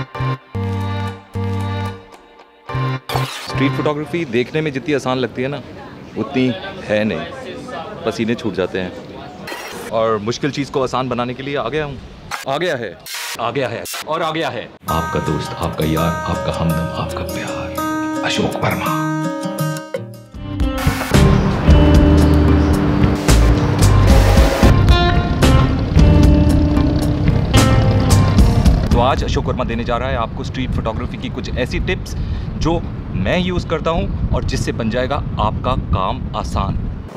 Street photography देखने में जितनी आसान लगती है ना, उतनी है नहीं। पसीने छूट जाते हैं। और मुश्किल चीज़ को आसान बनाने के लिए आ गया हूँ। आ गया है और आ गया है आपका दोस्त, आपका यार, आपका हमदम, आपका प्यार, अशोक वर्मा। तो आज अशोक वर्मा देने जा रहा है आपको स्ट्रीट फोटोग्राफी की कुछ ऐसी टिप्स जो मैं यूज़ करता हूं और जिससे बन जाएगा आपका काम आसान।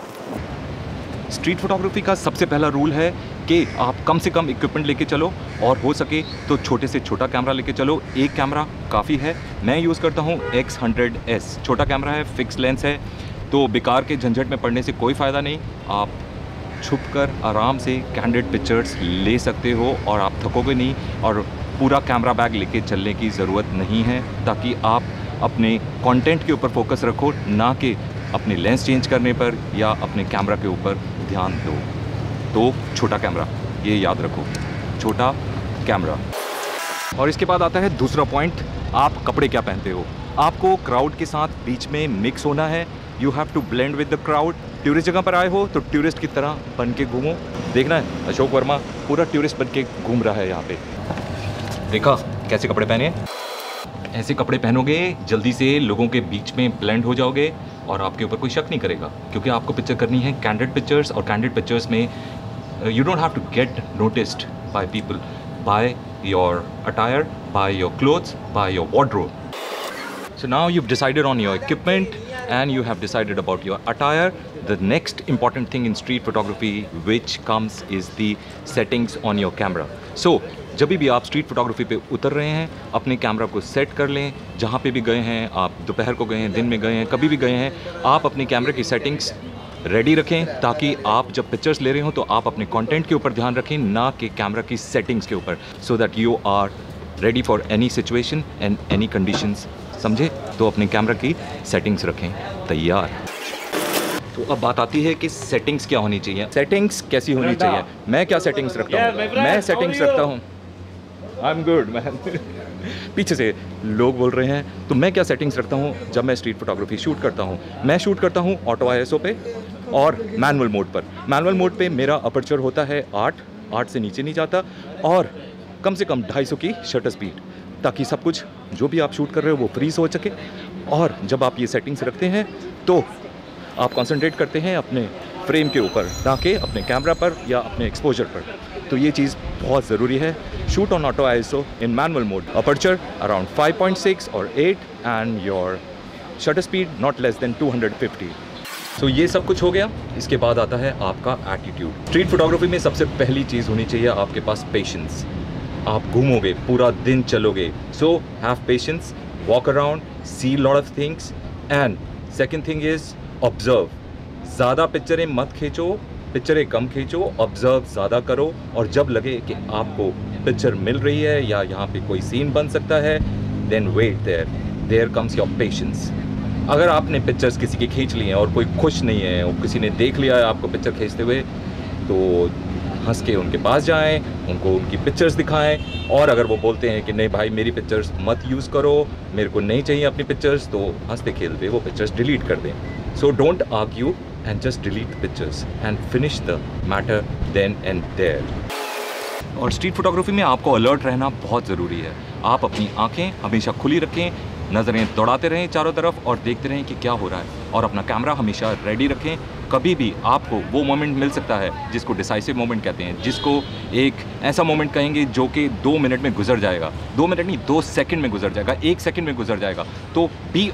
स्ट्रीट फोटोग्राफी का सबसे पहला रूल है कि आप कम से कम इक्विपमेंट लेके चलो और हो सके तो छोटे से छोटा कैमरा लेके चलो। एक कैमरा काफ़ी है। मैं यूज़ करता हूं X100S। छोटा कैमरा है, फिक्स लेंस है, तो बेकार के झंझट में पड़ने से कोई फ़ायदा नहीं। आप छुपकर आराम से कैंडिड पिक्चर्स ले सकते हो और आप थकोगे नहीं, और पूरा कैमरा बैग लेके चलने की ज़रूरत नहीं है, ताकि आप अपने कंटेंट के ऊपर फोकस रखो, ना कि अपने लेंस चेंज करने पर या अपने कैमरा के ऊपर ध्यान दो। तो छोटा कैमरा, ये याद रखो, छोटा कैमरा। और इसके बाद आता है दूसरा पॉइंट, आप कपड़े क्या पहनते हो। आपको क्राउड के साथ बीच में मिक्स होना है। You have to blend with the crowd. Tourist जगह पर आए हो तो टूरिस्ट की तरह बन के घूमो। देखना है अशोक वर्मा पूरा टूरिस्ट बन के घूम रहा है यहाँ पे। देखा कैसे कपड़े पहने। ऐसे कपड़े पहनोगे जल्दी से लोगों के बीच में ब्लेंड हो जाओगे और आपके ऊपर कोई शक नहीं करेगा, क्योंकि आपको पिक्चर करनी है कैंडिड पिक्चर्स, और कैंडिड पिक्चर्स में you don't have to get noticed by people by your attire, by your clothes, by your wardrobe. So now you've decided on your equipment and you have decided about your attire. The next important thing in street photography which comes is the settings on your camera. So जब भी आप street photography पे उतर रहे हैं, अपने camera को set कर लें। जहाँ पे भी गए हैं, आप दोपहर को गए हैं, दिन में गए हैं, कभी भी गए हैं, आप अपने कैमरे की सेटिंग्स रेडी रखें, ताकि आप जब पिक्चर्स ले रहे हो तो आप अपने कंटेंट के ऊपर ध्यान रखें, ना कि कैमरा की सेटिंग्स के ऊपर, so that you are ready for any situation and any conditions. समझे? तो अपने कैमरा की सेटिंग्स रखें तैयार। तो अब बात आती है कि सेटिंग्स क्या होनी चाहिए। सेटिंग्स कैसी होनी चाहिए? मैं क्या सेटिंग्स रखता हूँ? मैं सेटिंग्स रखता हूँ, आई एम गुड मैन। पीछे से लोग बोल रहे हैं। तो मैं क्या सेटिंग्स रखता हूँ जब मैं स्ट्रीट फोटोग्राफी शूट करता हूँ? मैं शूट करता हूँ ऑटो ISO पे और मैनुअल मोड पर। मैनुअल मोड पे मेरा अपर्चर होता है 8 से नीचे नहीं जाता, और कम से कम 250 की शटर स्पीड, ताकि सब कुछ जो भी आप शूट कर रहे हो वो फ्रीज हो सके। और जब आप ये सेटिंग्स रखते हैं तो आप कंसंट्रेट करते हैं अपने फ्रेम के ऊपर, ना कि अपने कैमरा पर या अपने एक्सपोजर पर। तो ये चीज़ बहुत ज़रूरी है। Shoot on auto ISO in manual mode, aperture around 5.6 और 8 and your shutter speed not less than 250। So ये सब कुछ हो गया। इसके बाद आता है आपका एटीट्यूड। स्ट्रीट फोटोग्राफी में सबसे पहली चीज़ होनी चाहिए आपके पास पेशेंस। आप घूमोगे, पूरा दिन चलोगे, so have patience, walk around, see lot of things, and second thing is observe. ज़्यादा पिक्चरें मत खींचो, पिक्चरें कम खींचो, ऑब्जर्व ज़्यादा करो। और जब लगे कि आपको पिक्चर मिल रही है या यहाँ पे कोई सीन बन सकता है, then wait there comes your patience. अगर आपने पिक्चर्स किसी की खींच ली हैं और कोई खुश नहीं है और किसी ने देख लिया है आपको पिक्चर खींचते हुए, तो हंस के उनके पास जाएं, उनको उनकी पिक्चर्स दिखाएं। और अगर वो बोलते हैं कि नहीं भाई मेरी पिक्चर्स मत यूज़ करो, मेरे को नहीं चाहिए अपनी पिक्चर्स, तो हंसते खेलते वो पिक्चर्स डिलीट कर दें। So don't argue and just delete the pictures and finish the matter then and there. और स्ट्रीट फोटोग्राफी में आपको अलर्ट रहना बहुत ज़रूरी है। आप अपनी आंखें हमेशा खुली रखें, नज़रें दौड़ाते रहें चारों तरफ और देखते रहें कि क्या हो रहा है, और अपना कैमरा हमेशा रेडी रखें। कभी भी आपको वो मोमेंट मिल सकता है जिसको डिसाइसिव मोमेंट कहते हैं, जिसको एक ऐसा मोमेंट कहेंगे जो कि 2 मिनट में गुजर जाएगा। 2 मिनट नहीं, 2 सेकंड में गुजर जाएगा, 1 सेकंड में गुजर जाएगा। तो बी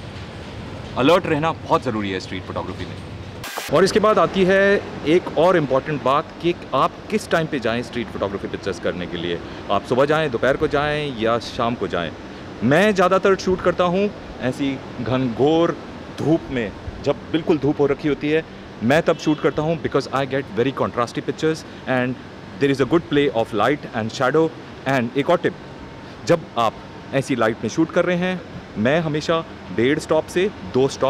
अलर्ट रहना बहुत ज़रूरी है स्ट्रीट फोटोग्राफी में। और इसके बाद आती है एक और इम्पॉर्टेंट बात कि आप किस टाइम पे जाएं स्ट्रीट फोटोग्राफी पिक्चर्स करने के लिए। आप सुबह जाएं, दोपहर को जाएं या शाम को जाएं। मैं ज़्यादातर शूट करता हूं ऐसी घनघोर धूप में, जब बिल्कुल धूप हो रखी होती है, मैं तब शूट करता हूं, because I get very contrasty pictures and there is a good play of light and shadow. And एक और टिप, जब आप ऐसी लाइट में शूट कर रहे हैं, मैं हमेशा 1.5 स्टॉप से 2 स्टॉप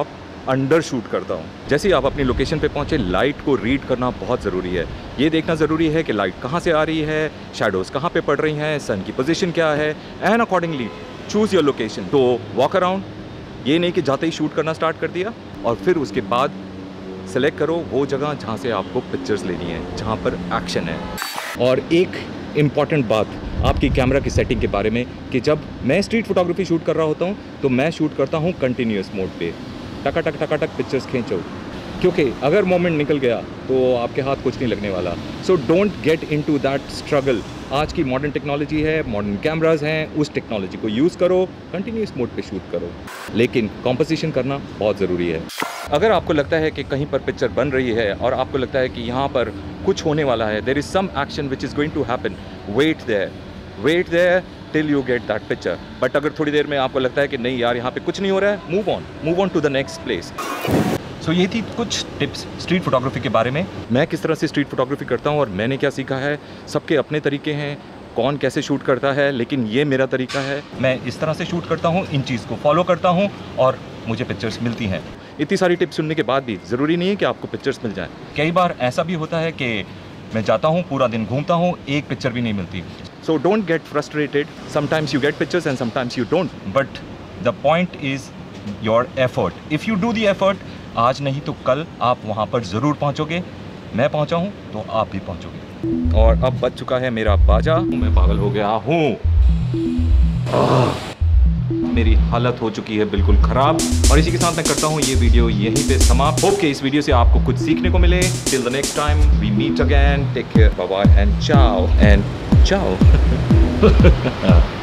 अंडर शूट करता हूँ। जैसे ही आप अपनी लोकेशन पे पहुँचे, लाइट को रीड करना बहुत ज़रूरी है। ये देखना ज़रूरी है कि लाइट कहाँ से आ रही है, शैडोज़ कहाँ पे पड़ रही हैं, सन की पोजीशन क्या है, and accordingly choose your location. तो वॉक अराउंड, ये नहीं कि जाते ही शूट करना स्टार्ट कर दिया, और फिर उसके बाद सेलेक्ट करो वो जगह जहाँ से आपको पिक्चर्स लेनी है, जहाँ पर एक्शन है। और एक इम्पॉर्टेंट बात आपकी कैमरा की सेटिंग के बारे में कि जब मैं स्ट्रीट फोटोग्राफी शूट कर रहा होता हूँ तो मैं शूट करता हूँ कंटिन्यूस मोड पे, टका टक पिक्चर्स खींचो, क्योंकि अगर मोमेंट निकल गया तो आपके हाथ कुछ नहीं लगने वाला। So don't get into that struggle. आज की मॉडर्न टेक्नोलॉजी है, मॉडर्न कैमराज हैं, उस टेक्नोलॉजी को यूज़ करो, कंटिन्यूस मोड पे शूट करो, लेकिन कॉम्पोजिशन करना बहुत ज़रूरी है। अगर आपको लगता है कि कहीं पर पिक्चर बन रही है और आपको लगता है कि यहाँ पर कुछ होने वाला है, there is some action which is going to happen, wait there till you get that picture. But अगर थोड़ी देर में आपको लगता है कि नहीं यार यहाँ पे कुछ नहीं हो रहा है, move on to the next place. So ये थी कुछ टिप्स स्ट्रीट फोटोग्राफी के बारे में। मैं किस तरह से स्ट्रीट फोटोग्राफी करता हूँ और मैंने क्या सीखा है। सबके अपने तरीके हैं, कौन कैसे शूट करता है, लेकिन ये मेरा तरीका है। मैं इस तरह से शूट करता हूँ, इन चीज़ को फॉलो करता हूँ और मुझे पिक्चर्स मिलती हैं। इतनी सारी टिप्स सुनने के बाद भी ज़रूरी नहीं है कि आपको पिक्चर्स मिल जाए। कई बार ऐसा भी होता है कि मैं जाता हूँ, पूरा दिन घूमता हूँ, एक पिक्चर भी नहीं मिलती। So don't get frustrated, sometimes you get pictures and sometimes you don't, but the point is your effort. If you do the effort, आज नहीं तो कल आप वहाँ पर ज़रूर पहुँचोगे। मैं पहुँचा हूँ तो आप भी पहुँचोगे। और अब बज चुका है मेरा बाजा, मैं पागल हो गया हूँ, मेरी हालत हो चुकी है बिल्कुल ख़राब। और इसी के साथ मैं करता हूँ ये वीडियो यहीं पे समाप्त। होप कि इस वीडियो से आपको कुछ सीखने को मिले। Till the next time we meet again, take care, bye bye and चाओ।